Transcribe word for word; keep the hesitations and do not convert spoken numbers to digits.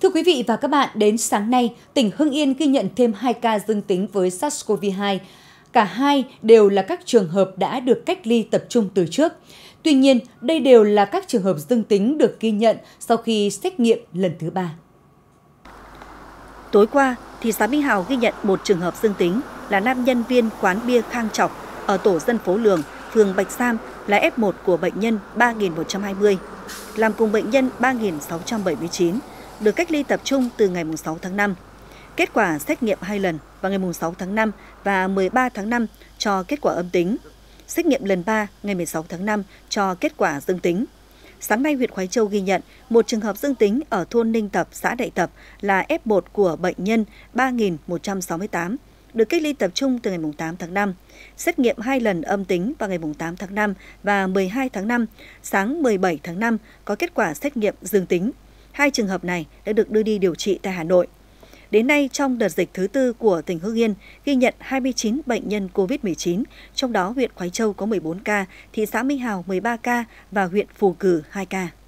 Thưa quý vị và các bạn, đến sáng nay, tỉnh Hưng Yên ghi nhận thêm hai ca dương tính với SARS-xê o vê hai. Cả hai đều là các trường hợp đã được cách ly tập trung từ trước. Tuy nhiên, đây đều là các trường hợp dương tính được ghi nhận sau khi xét nghiệm lần thứ ba. Tối qua, thị xã Mỹ Hào ghi nhận một trường hợp dương tính là nam nhân viên quán bia Khang Trọc ở tổ dân phố Lường, phường Bạch Sam, là F một của bệnh nhân ba nghìn một trăm hai mươi, làm cùng bệnh nhân ba nghìn sáu trăm bảy mươi chín, được cách ly tập trung từ ngày sáu tháng năm. Kết quả xét nghiệm hai lần vào ngày sáu tháng năm và mười ba tháng năm cho kết quả âm tính. Xét nghiệm lần ba ngày mười sáu tháng năm cho kết quả dương tính. Sáng nay, huyện Khoái Châu ghi nhận một trường hợp dương tính ở thôn Ninh Tập, xã Đại Tập là F một của bệnh nhân ba nghìn một trăm sáu mươi tám, được cách ly tập trung từ ngày tám tháng năm. Xét nghiệm hai lần âm tính vào ngày tám tháng năm và mười hai tháng năm. Sáng mười bảy tháng năm có kết quả xét nghiệm dương tính. Hai trường hợp này đã được đưa đi điều trị tại Hà Nội. Đến nay, trong đợt dịch thứ tư của tỉnh Hưng Yên, ghi nhận hai mươi chín bệnh nhân covid mười chín, trong đó huyện Khoái Châu có mười bốn ca, thị xã Mỹ Hào mười ba ca và huyện Phù Cử hai ca.